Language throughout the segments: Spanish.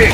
ataque!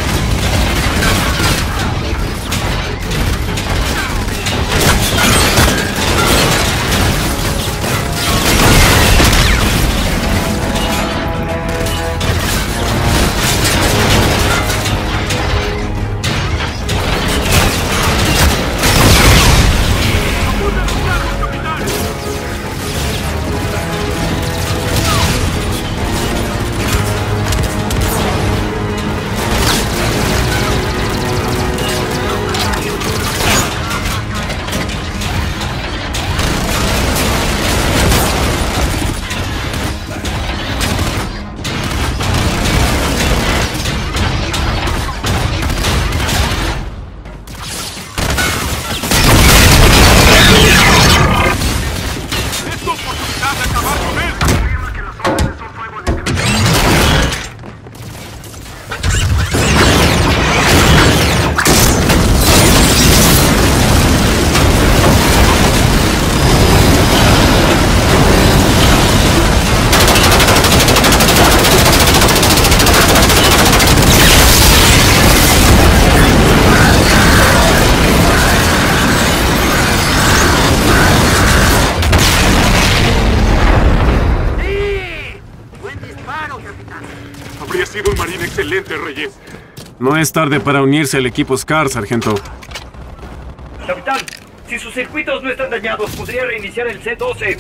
Habría sido un marín excelente, Reyes. No es tarde para unirse al equipo SCAR, sargento. Capitán, si sus circuitos no están dañados, podría reiniciar el C-12.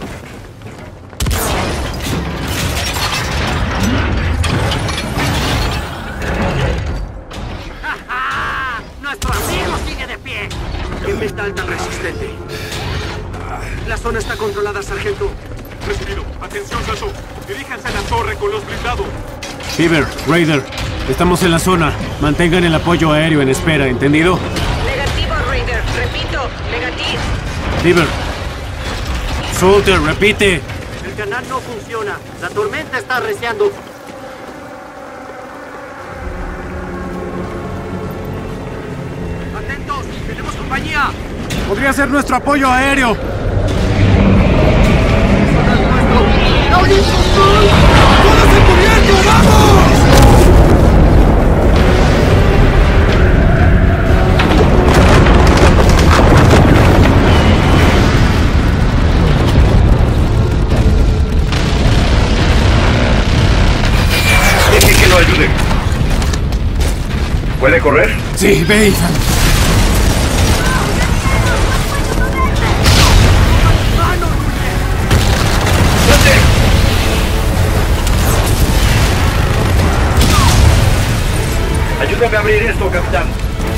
¡Nuestro amigo sigue de pie! ¡Qué metal tan resistente! La zona está controlada, sargento. Recibido. Atención, Sasso. Diríjanse a la torre con los blindados. Beaver, Raider, estamos en la zona. Mantengan el apoyo aéreo en espera, ¿entendido? Negativo, Raider. Repito, negativo. Beaver. Soldier, repite. El canal no funciona. La tormenta está arreciando. ¡Atentos! ¡Tenemos compañía! Podría ser nuestro apoyo aéreo. ¡Pónganse cubierto! ¡Vamos! Deje que lo ayude. ¿Puede correr? Sí, ve, Ethan. Ayúdame a abrir esto, capitán.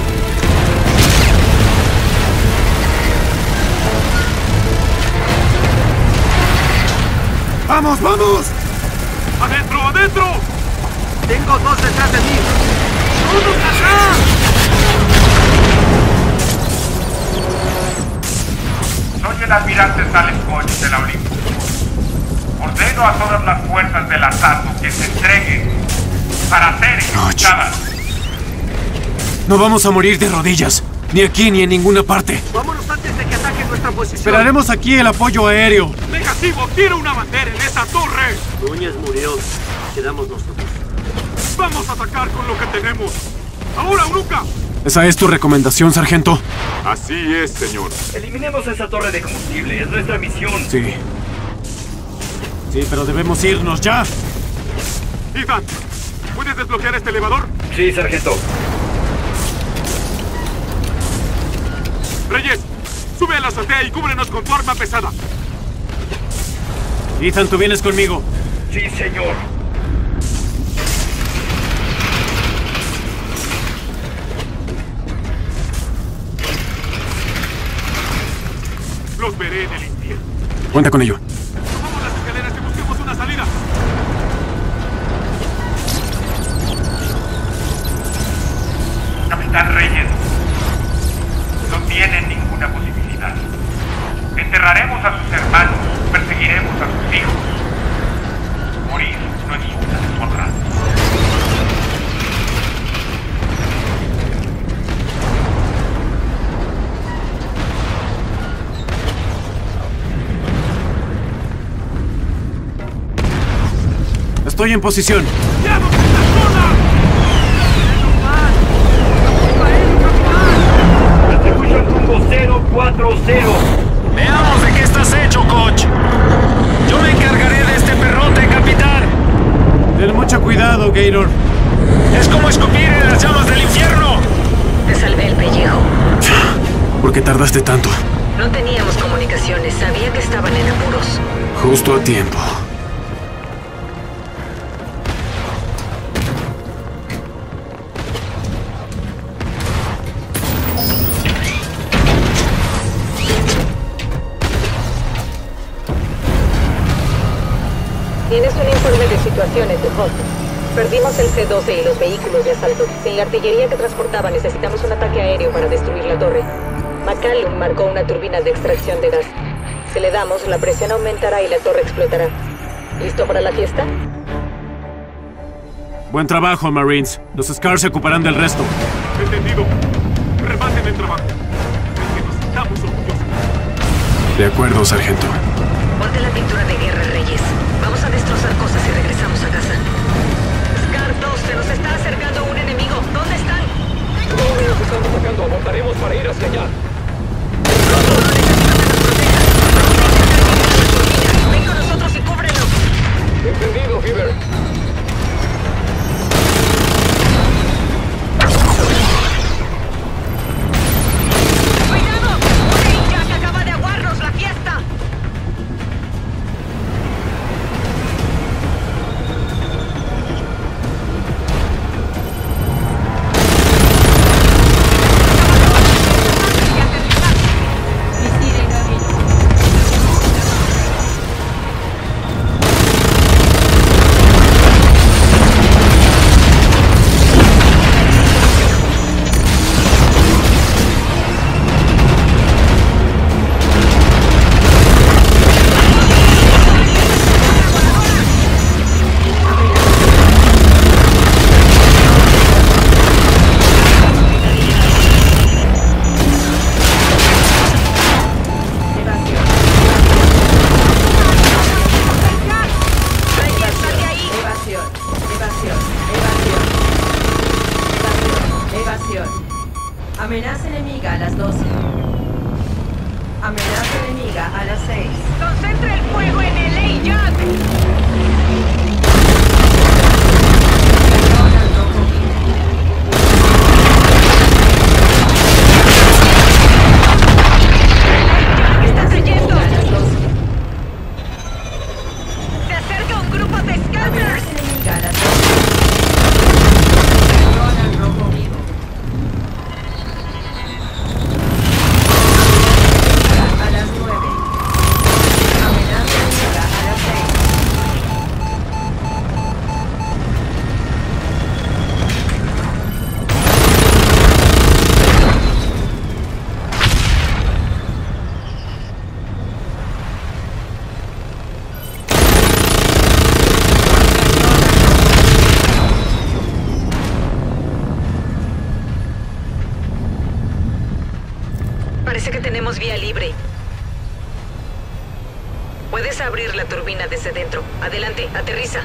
¡Vamos, vamos! ¡Adentro, adentro! Tengo dos detrás de mí. ¡Todos acá! Soy el almirante Sales Koch de la Olympus. Ordeno a todas las fuerzas del asalto que se entreguen para ser ejecutadas. No vamos a morir de rodillas. Ni aquí ni en ninguna parte. Vámonos antes de que ataquen nuestra posición. Esperaremos aquí el apoyo aéreo. ¡Negativo! ¡Quiero una bandera en esa torre! Núñez murió. Quedamos nosotros. ¡Vamos a atacar con lo que tenemos! ¡Ahora o nunca! ¿Esa es tu recomendación, sargento? Así es, señor. Eliminemos esa torre de combustible. Es nuestra misión. Sí. Sí, pero debemos irnos ya. Ethan, ¿puedes desbloquear este elevador? Sí, sargento. Reyes, sube a la azotea y cúbrenos con tu arma pesada. Ethan, tú vienes conmigo. Sí, señor. Los veré en el infierno. Cuenta con ello. Tomamos las escaleras y busquemos una salida. Capitán Reyes, no tienen ninguna posibilidad. Enterraremos a sus hermanos, perseguiremos a sus hijos. Morir no es una deshonra. Estoy en posición. ¡Vamos a esta zona! ¿Por qué tardaste tanto? No teníamos comunicaciones. Sabía que estaban en apuros. Justo a tiempo. Tienes un informe de situaciones de Holt. Perdimos el C-12 y los vehículos de asalto. Sin la artillería que transportaba, necesitamos un ataque aéreo para destruir la torre. McCallum marcó una turbina de extracción de gas. Si le damos, la presión aumentará y la torre explotará. ¿Listo para la fiesta? Buen trabajo, Marines. Los Scars se ocuparán del resto. Entendido. Rematen el trabajo. Es que nos estamos orgullosos. De acuerdo, sargento. Ponte la pintura de guerra, Reyes. Vamos a destrozar cosas y regresamos a casa. Scar 2, se nos está acercando un enemigo. ¿Dónde están? No nos están atacando. Abortaremos para ir hacia allá. Ven con nosotros y cúbrelo. Entendido, Heaver. ¡Cuidado! ¡Un Jack acaba de aguarnos la fiesta! Amenaza enemiga a las 12. Amenaza enemiga a las 6. ¡Concentra el fuego en el A-Jack! ¡Está cayendo! ¡Se acerca un grupo de scanners! Amenaza enemiga a las 12. Ronald rojo vivo. A las 9. Amenaza enemiga a las 6. Parece que tenemos vía libre. Puedes abrir la turbina desde dentro. Adelante, aterriza.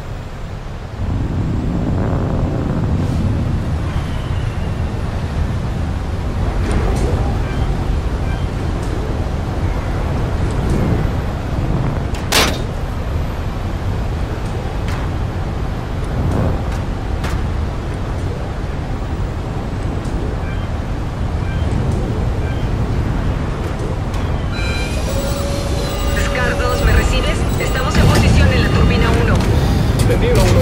Scar 2, ¿me recibes? Estamos en posición en la turbina 1. Entendido, 1-1.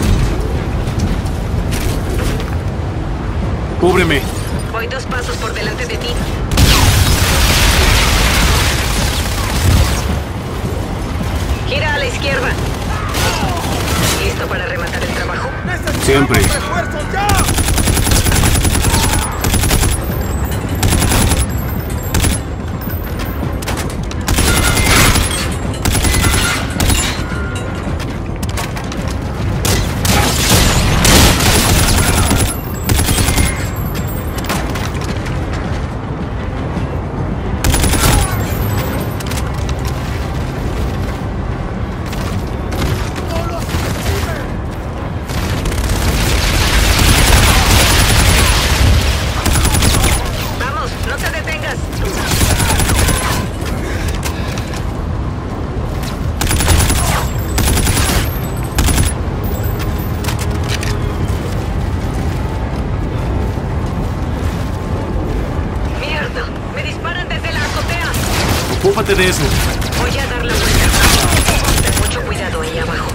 Cúbreme. Voy 2 pasos por delante de ti. Gira a la izquierda. ¿Listo para rematar el trabajo? Siempre. Ocúpate de eso. Voy a dar la vuelta. Ten mucho cuidado ahí abajo.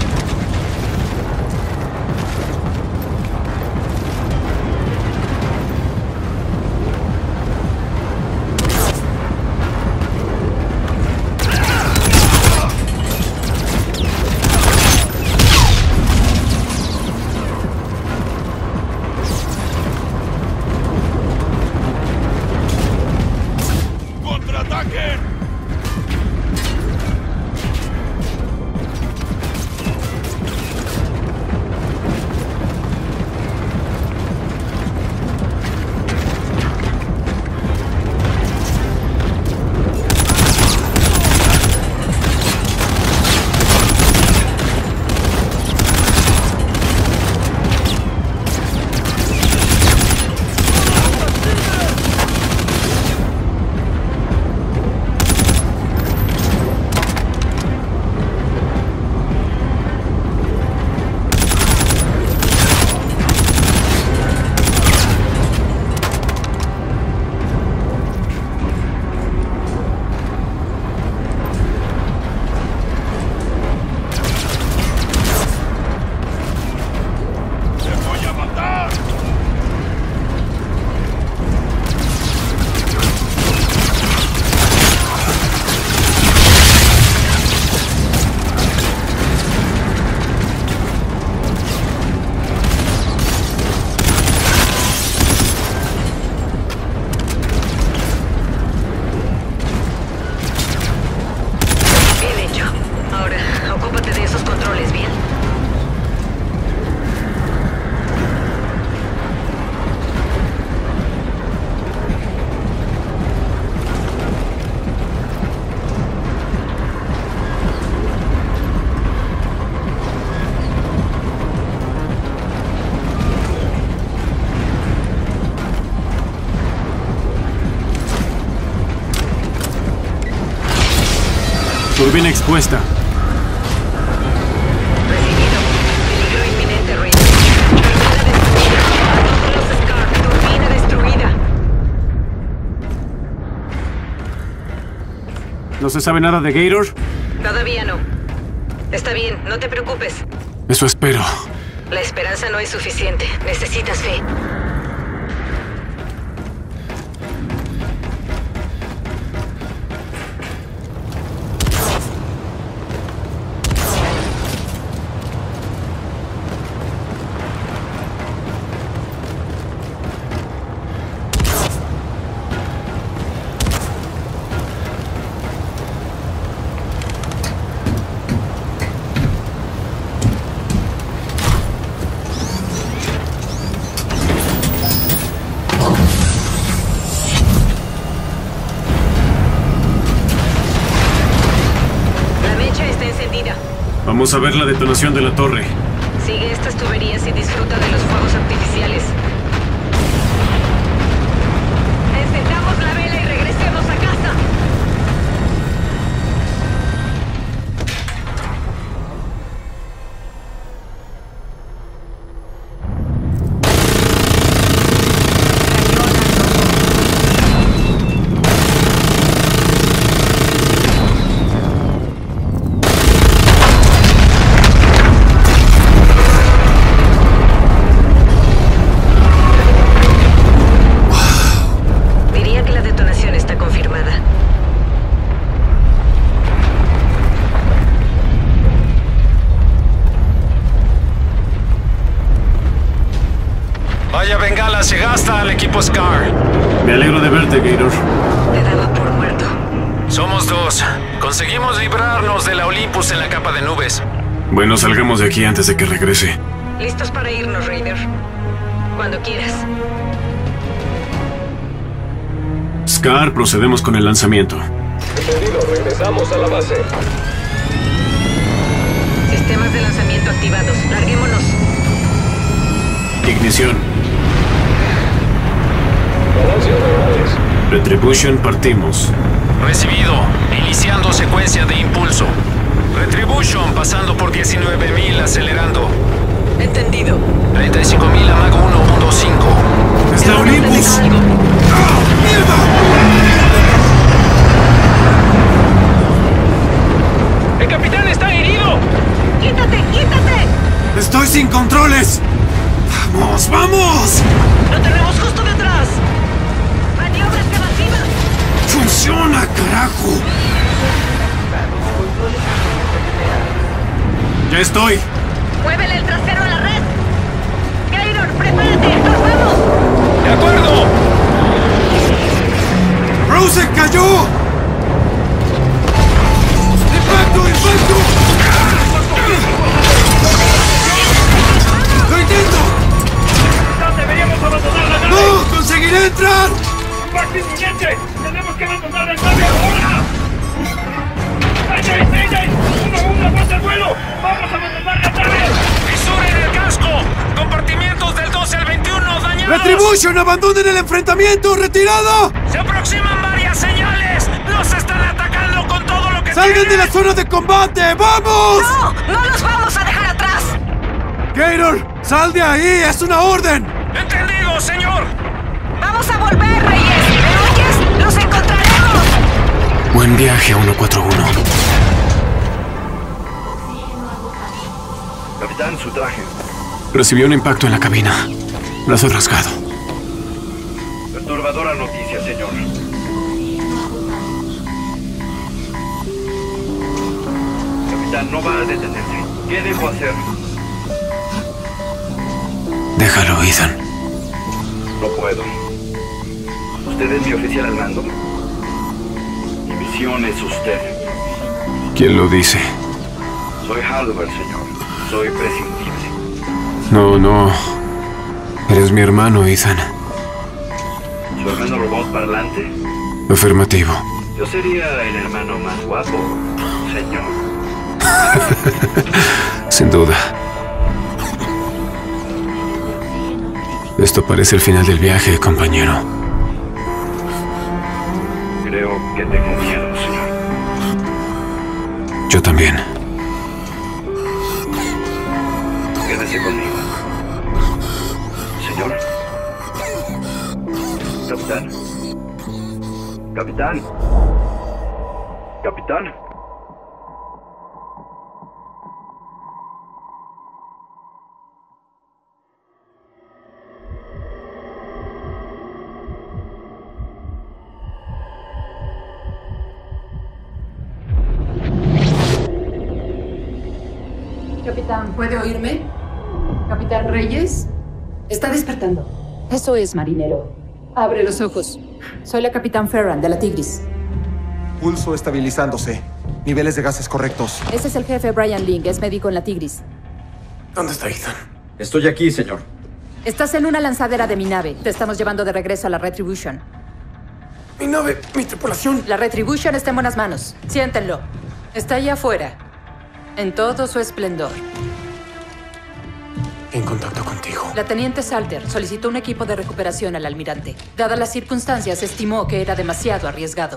Turbina expuesta. Recibido. Peligro inminente, Reader. Turbina destruida. Turbina destruida. ¿No se sabe nada de Gator? Todavía no. Está bien, no te preocupes. Eso espero. La esperanza no es suficiente. Necesitas fe. Vamos a ver la detonación de la torre. Sigue estas tuberías y disfruta de los fuegos artificiales. Encendamos la vela y regresemos a casa. Vaya bengala se gasta al equipo Scar. Me alegro de verte, Gator. Te daba por muerto. Somos dos. Conseguimos librarnos de la Olympus en la capa de nubes. Bueno, salgamos de aquí antes de que regrese. Listos para irnos, Raider. Cuando quieras. Scar, procedemos con el lanzamiento. Entendido, regresamos a la base. Sistemas de lanzamiento activados. Larguémonos. Ignición. Ganancias normales. Retribution, partimos. Recibido. Iniciando secuencia de impulso. Retribution pasando por 19.000, acelerando. Entendido. 35.000 a Mag 1.5. ¡Es la Olympus! Algo. ¡Ah, mierda! ¡Funciona, carajo! ¡Ya estoy! ¡Muévele el trasero a la red! ¡Gaynor, prepárate! ¡Nos vamos! ¡De acuerdo! ¡Rosen cayó! ¡Impacto, impacto! ¡Lo intento! ¡Capitán, deberíamos abandonar la nave! ¡No! ¡Conseguiré entrar! ¡Impacto inminente! ¡Tenemos que abandonar la nave ahora! ¡Mayday, mayday! ¡Uno, aguanta el vuelo! ¡Vamos a abandonar la nave! ¡Fisura en el casco! ¡Compartimientos del 12 al 21 dañados! ¡Retribution! ¡Abandonen el enfrentamiento! ¡Retirada! ¡Se aproximan varias señales! ¡Nos están atacando con todo lo que ¡Salgan de tienen! la zona de combate! ¡Vamos! ¡No! ¡No los vamos a dejar atrás! ¡Gator! ¡Sal de ahí! ¡Es una orden! ¡Entendido, señor! ¡Vamos a volver, Reyes! ¿Me oyes? ¡Los encontraremos! Buen viaje, 141. Capitán, su traje. Recibió un impacto en la cabina. Brazo rasgado. Perturbadora noticia, señor. Capitán, no va a detenerse. ¿Qué debo hacer? Déjalo, Ethan. No puedo. Usted es mi oficial al mando. Mi misión es usted. ¿Quién lo dice? Soy Halbert, señor. Soy prescindible. No. Eres mi hermano, Ethan. ¿Su hermano robot parlante? Afirmativo. Yo sería el hermano más guapo, señor. Sin duda. Esto parece el final del viaje, compañero. Creo que tengo miedo, señor. Yo también. Quédese conmigo. Señor. Capitán. Capitán. Capitán. Capitán, ¿puede oírme? ¿Capitán Reyes? Está despertando. Eso es, marinero. Abre los ojos. Soy la Capitán Ferran, de la Tigris. Pulso estabilizándose. Niveles de gases correctos. Ese es el jefe Brian Ling, es médico en la Tigris. ¿Dónde está Ethan? Estoy aquí, señor. Estás en una lanzadera de mi nave. Te estamos llevando de regreso a la Retribution. Mi nave, mi tripulación. La Retribution está en buenas manos. Siéntenlo. Está allá afuera. En todo su esplendor. En contacto contigo. La teniente Salter solicitó un equipo de recuperación al almirante. Dadas las circunstancias, estimó que era demasiado arriesgado.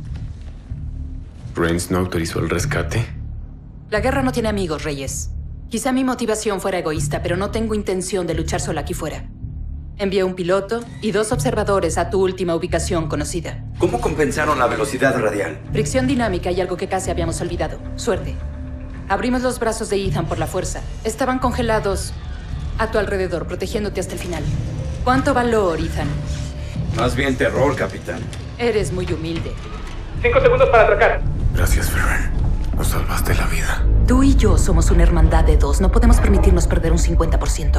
¿Rains no autorizó el rescate? La guerra no tiene amigos, Reyes. Quizá mi motivación fuera egoísta, pero no tengo intención de luchar sola aquí fuera. Envié un piloto y 2 observadores a tu última ubicación conocida. ¿Cómo compensaron la velocidad radial? Fricción dinámica y algo que casi habíamos olvidado. Suerte. Abrimos los brazos de Ethan por la fuerza. Estaban congelados a tu alrededor, protegiéndote hasta el final. ¿Cuánto valor, Ethan? Más bien terror, capitán. Eres muy humilde. 5 segundos para atracar. Gracias, Ferran. Nos salvaste la vida. Tú y yo somos una hermandad de 2. No podemos permitirnos perder un 50%.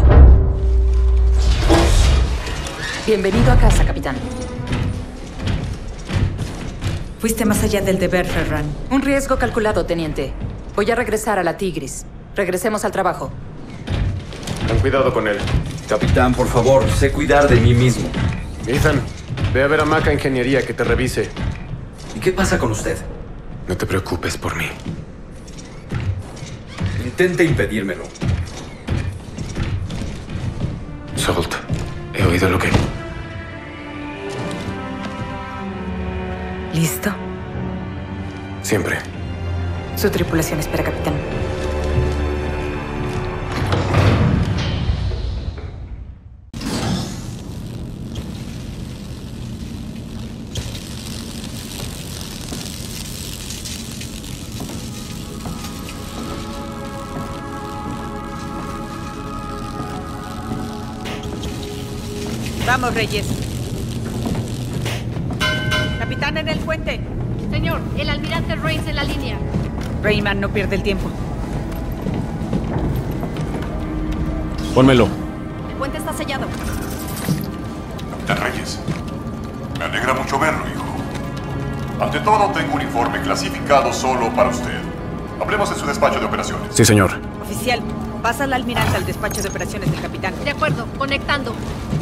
Bienvenido a casa, capitán. Fuiste más allá del deber, Ferran. Un riesgo calculado, teniente. Voy a regresar a la Tigris. Regresemos al trabajo. Ten cuidado con él. Capitán, por favor, sé cuidar de mí mismo. Ethan, ve a ver a Maca Ingeniería que te revise. ¿Y qué pasa con usted? No te preocupes por mí. Intente impedírmelo. Salt, he oído lo que... ¿Listo? Siempre. Su tripulación espera, capitán. Vamos, Reyes. Capitán Están en el puente. Señor, el almirante Rains en la línea. Rayman no pierde el tiempo. Pónmelo. El puente está sellado. Capitán Reyes, me alegra mucho verlo, hijo. Ante todo, tengo un informe clasificado solo para usted. Hablemos de su despacho de operaciones. Sí, señor. Oficial, pasa al almirante al despacho de operaciones del capitán. De acuerdo, conectando.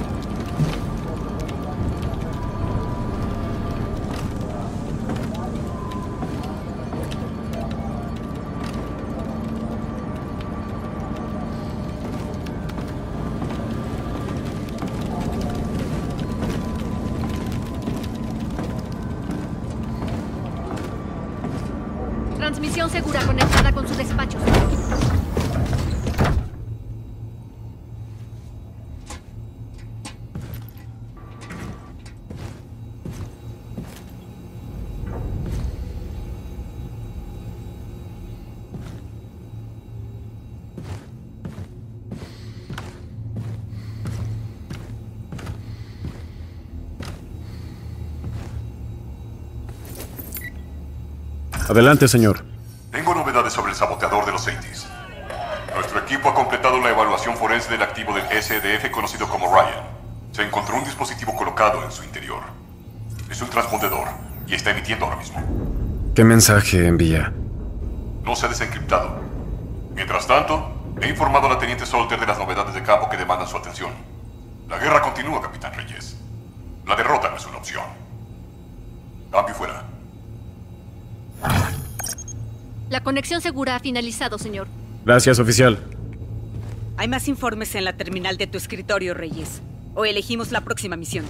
Transmisión segura conectada con su despacho, señor. Adelante, señor. Tengo novedades sobre el saboteador de los 80s. Nuestro equipo ha completado la evaluación forense del activo del SDF conocido como Ryan. Se encontró un dispositivo colocado en su interior. Es un transpondedor y está emitiendo ahora mismo. ¿Qué mensaje envía? No se ha desencriptado. Mientras tanto, he informado a la teniente Salter de las novedades de campo que demandan su atención. La guerra continúa, Capitán Reyes. La derrota no es una opción. Cambio fuera. La conexión segura ha finalizado, señor. Gracias, oficial. Hay más informes en la terminal de tu escritorio, Reyes. O elegimos la próxima misión.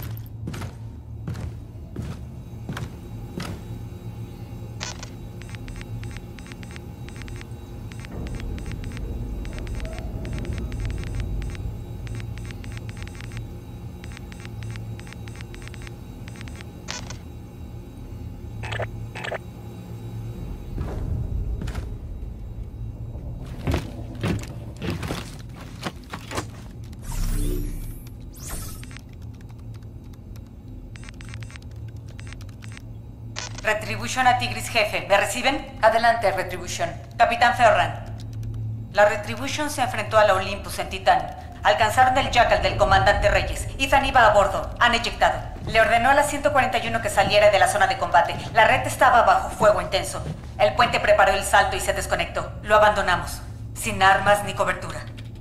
Retribution a Tigris, jefe. ¿Me reciben? Adelante, Retribution. Capitán Ferran. La Retribution se enfrentó a la Olympus en Titán. Alcanzaron el Jackal del comandante Reyes. Ethan iba a bordo. Han eyectado. Le ordenó a la 141 que saliera de la zona de combate. La red estaba bajo fuego intenso. El puente preparó el salto y se desconectó. Lo abandonamos. Sin armas ni cobertura.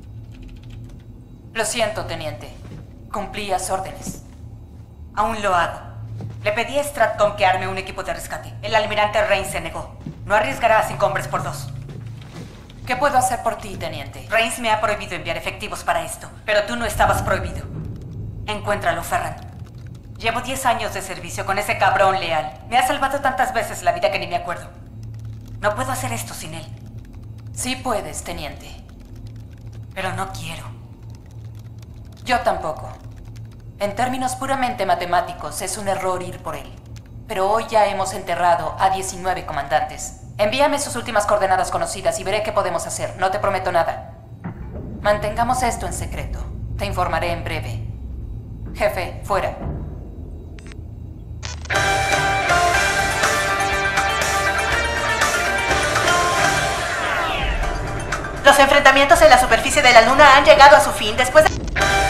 Lo siento, teniente. Cumplías órdenes. Aún lo hago. Le pedí a Stratcom que arme un equipo de rescate. El almirante Rains se negó. No arriesgará a 5 hombres por 2. ¿Qué puedo hacer por ti, teniente? Rains me ha prohibido enviar efectivos para esto, pero tú no estabas prohibido. Encuéntralo, Ferran. Llevo 10 años de servicio con ese cabrón leal. Me ha salvado tantas veces la vida que ni me acuerdo. No puedo hacer esto sin él. Sí puedes, teniente. Pero no quiero. Yo tampoco. En términos puramente matemáticos, es un error ir por él. Pero hoy ya hemos enterrado a 19 comandantes. Envíame sus últimas coordenadas conocidas y veré qué podemos hacer. No te prometo nada. Mantengamos esto en secreto. Te informaré en breve. Jefe, fuera. Los enfrentamientos en la superficie de la Luna han llegado a su fin después de...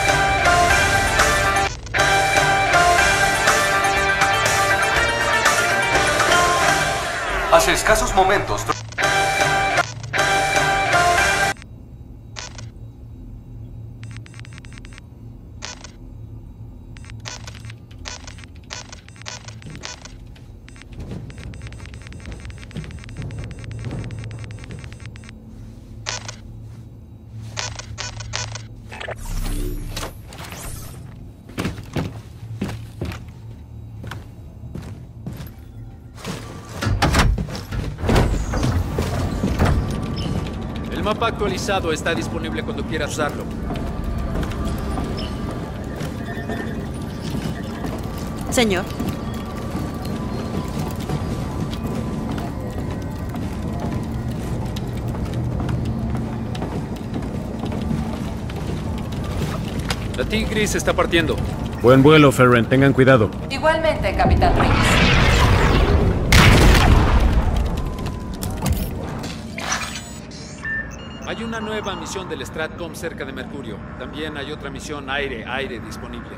Hace escasos momentos... El mapa actualizado está disponible cuando quieras usarlo. Señor. La Tigris está partiendo. Buen vuelo, Ferran. Tengan cuidado. Igualmente, Capitán Reyes. Hay una nueva misión del Stratcom cerca de Mercurio. También hay otra misión aire-aire disponible.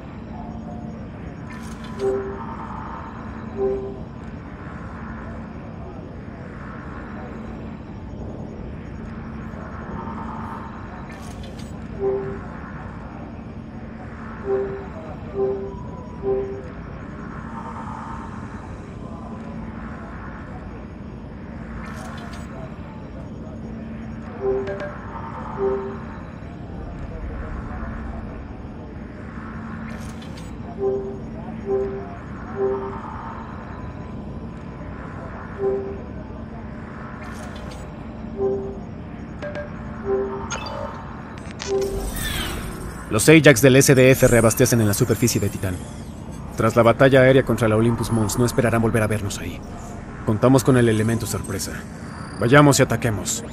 Los Ajax del SDF reabastecen en la superficie de Titán. Tras la batalla aérea contra la Olympus Mons, no esperarán volver a vernos ahí. Contamos con el elemento sorpresa. Vayamos y ataquemos.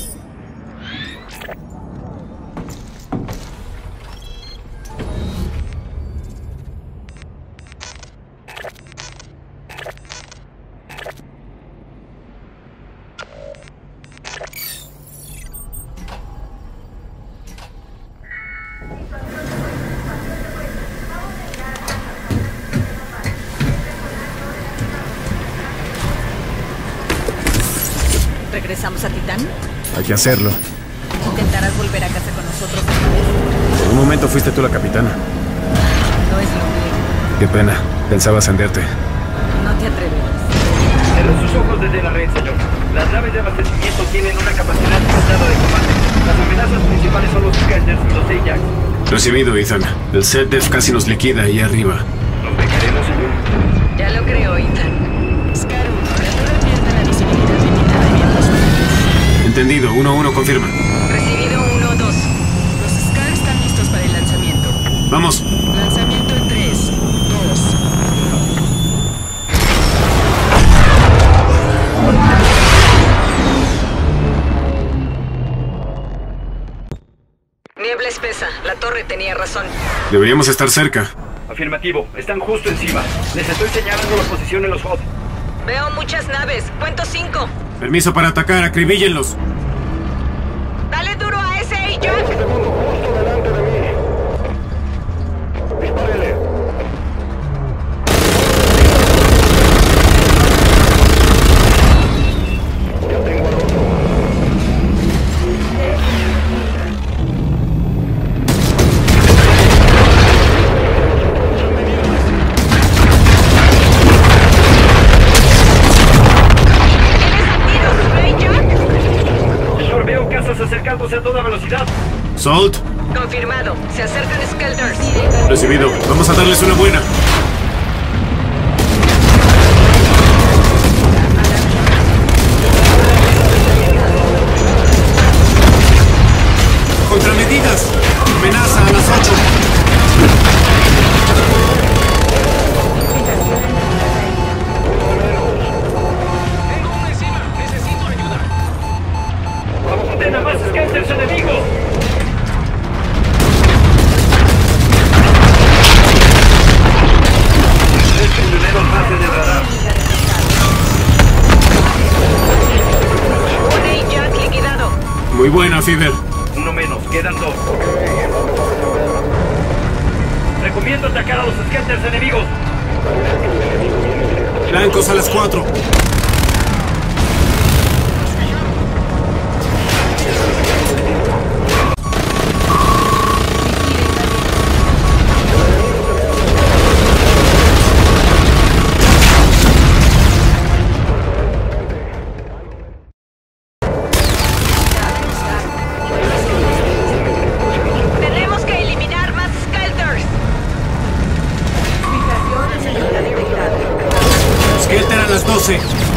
¿Regresamos a Titán? Hay que hacerlo. ¿Intentarás volver a casa con nosotros? Por un momento fuiste tú la capitana. No es lo mío. Qué pena. Pensaba ascenderte. No te atreves. Cierren sus ojos desde la red, señor. Las naves de abastecimiento tienen una capacidad limitada de combate. Las amenazas principales son los Skelters y los Ajax. Recibido, Ethan. El SETDEF casi nos liquida ahí arriba. ¿Nos vengaremos, señor? Ya lo creo, Ethan. Entendido. 1-1, confirma. Recibido 1-2. Los Scar están listos para el lanzamiento. ¡Vamos! Lanzamiento en 3, 2... Niebla espesa. La torre tenía razón. Deberíamos estar cerca. Afirmativo. Están justo encima. Les estoy señalando la posición en los HUD. Veo muchas naves. Cuento 5. Permiso para atacar. Acribíllenlos. Dale duro a ese Ajax. Justo delante de mí. Dispárele. Ya tengo al otro. Acercándose a toda velocidad. Salt. Confirmado. Se acercan Skelders. Recibido. Vamos a darles una buena. Contramedidas. Amenaza a las 8. ¡Más Skelters enemigos! Tres prisioneros más en el radar. Un Ajax liquidado. Muy buena, Fever. Uno menos, quedan 2. Recomiendo atacar a los Skelters enemigos. Blancos a las 4. Tenemos que eliminar más Skelders. Skelter a las 12.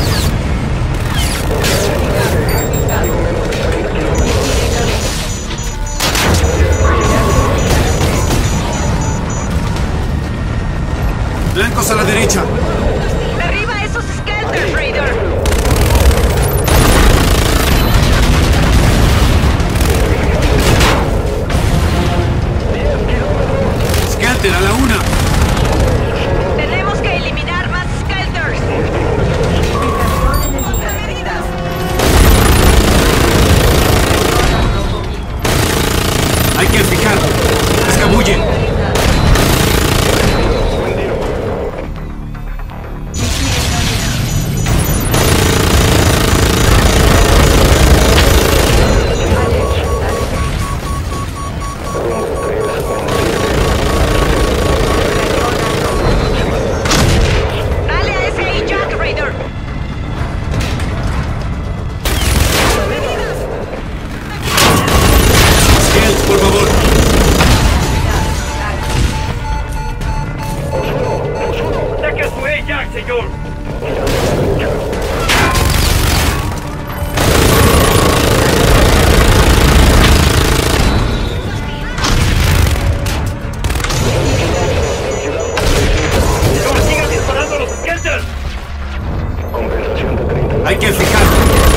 Blancos a la derecha. Derriba esos Skelters, Raider. Skelter a la 1. Tenemos que eliminar más Skelders. señor. Señor, sigan disparando a los Skelters. Hay que fijar.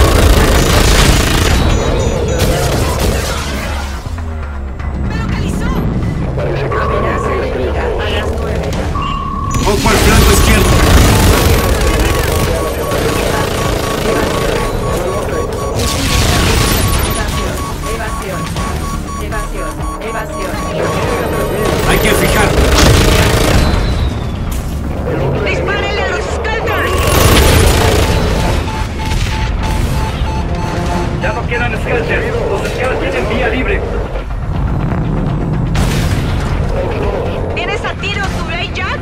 Ojo al flanco izquierdo. Hay que fijar. ¡Dispárenle a los Skelters! Ya no quedan Skelters. Los Skelters tienen vía libre. ¿Tienes a tiro tu Ray Jack?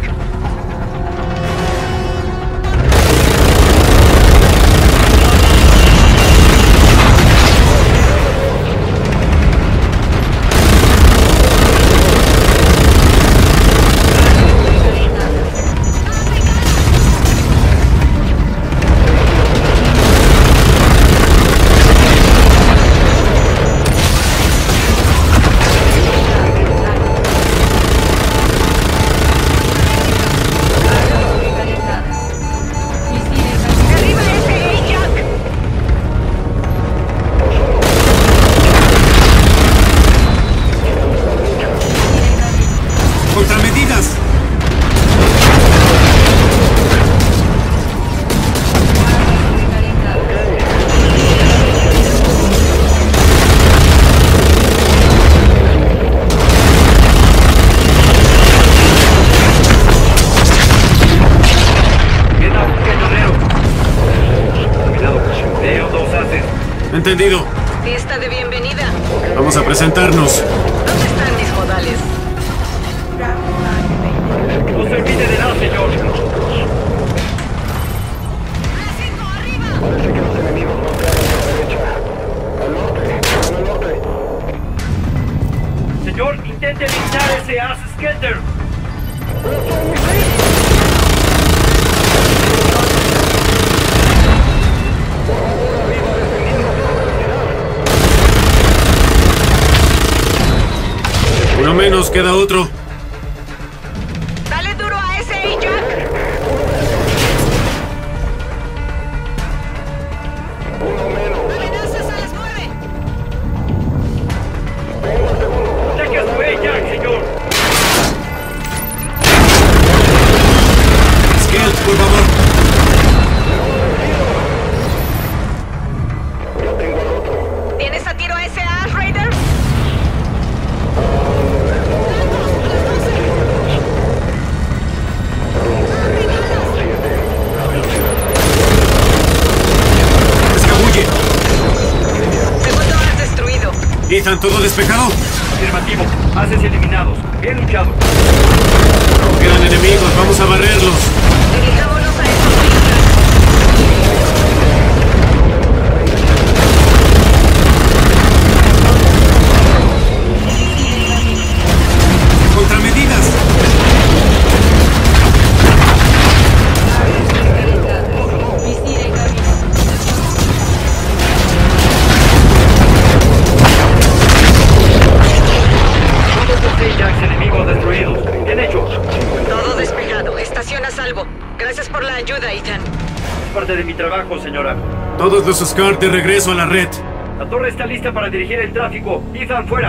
Contramedidas. Entendido. Fiesta de bienvenida. Vamos a presentarnos. ¿Dónde están mis modales? No se olvide de nada, señor. Parece que los enemigos no quedan a la derecha. Al norte. Señor, intente eliminar ese As Skelter. Uno menos, queda otro. ¡Dale duro a ese Jack! ¡Amenazas a las 9! ¡Ataque a su Jack, señor! Skelt, por favor. ¿Tienes a tiro a ese Ash Raider? Escabulle. Segundo has destruido. Ethan, ¿todo despejado? Afirmativo. Haces eliminados. Bien luchado. Quedan enemigos, vamos a barrerlos. Dirijámonos a esos vehículos. Contramedidas. Todos los Jacks enemigos destruidos. Bien hecho. Todo despejado. Estación a salvo. Gracias por la ayuda, Ethan. Es parte de mi trabajo, señora. Todos los Scar de regreso a la red. La torre está lista para dirigir el tráfico. Ethan, fuera.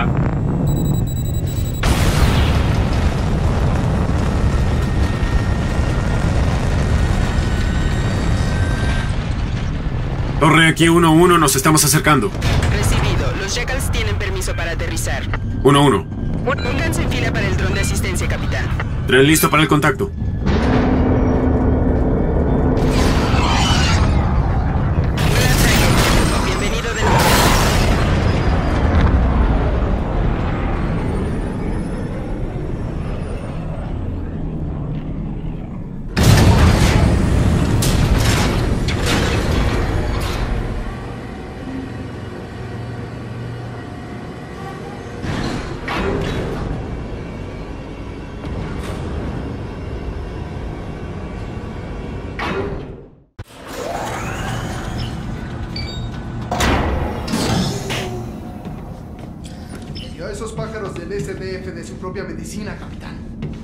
Torre aquí 1-1, nos estamos acercando. Recibido. Los Jackals tienen permiso para aterrizar. 1-1. Pónganse en fila para el dron de asistencia, capitán. Tren listo para el contacto. Bienvenido de nuevo. esos pájaros del SDF de su propia medicina, capitán.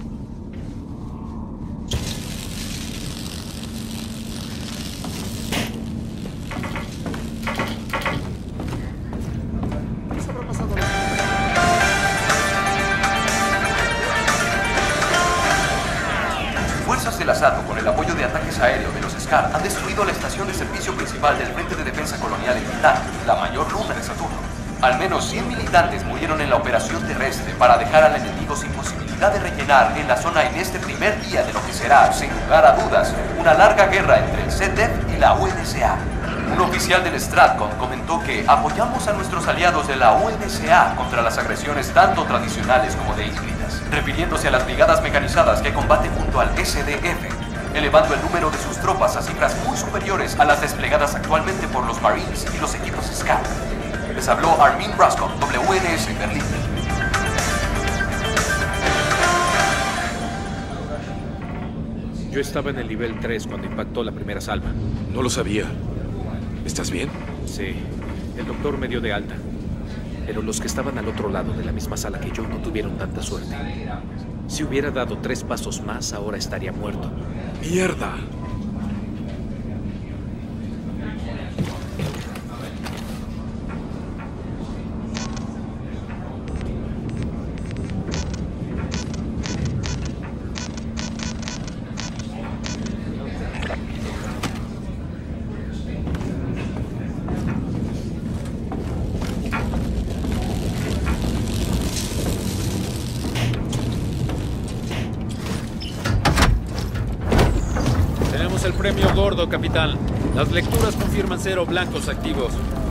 Fuerzas del asalto, con el apoyo de ataques aéreos de los SCAR, han destruido la estación de servicio principal del Frente de Defensa Colonial en Titán, la mayor luna de Saturno. Al menos 100 militantes murieron en la operación terrestre para dejar al enemigo sin posibilidad de rellenar en la zona en este primer día de lo que será, sin lugar a dudas, una larga guerra entre el CDEF y la UNSA. Un oficial del STRATCOM comentó que apoyamos a nuestros aliados de la UNSA contra las agresiones tanto tradicionales como de híbridas, refiriéndose a las brigadas mecanizadas que combaten junto al SDF, elevando el número de sus tropas a cifras muy superiores a las desplegadas actualmente por los Marines y los equipos SCAR. Les habló Armin Raskov, WNS Berlín. Yo estaba en el nivel 3 cuando impactó la primera salva. No lo sabía. ¿Estás bien? Sí, el doctor me dio de alta. Pero los que estaban al otro lado de la misma sala que yo no tuvieron tanta suerte. Si hubiera dado 3 pasos más, ahora estaría muerto. ¡Mierda! El premio gordo, capitán. Las lecturas confirman 0 blancos activos.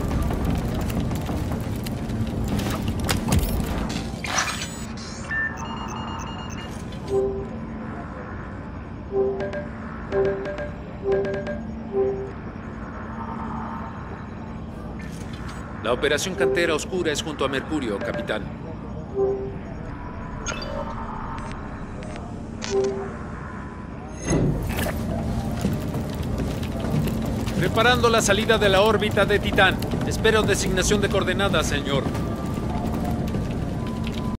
La operación Cantera Oscura es junto a Mercurio, capitán. Preparando la salida de la órbita de Titán. Espero designación de coordenadas, señor.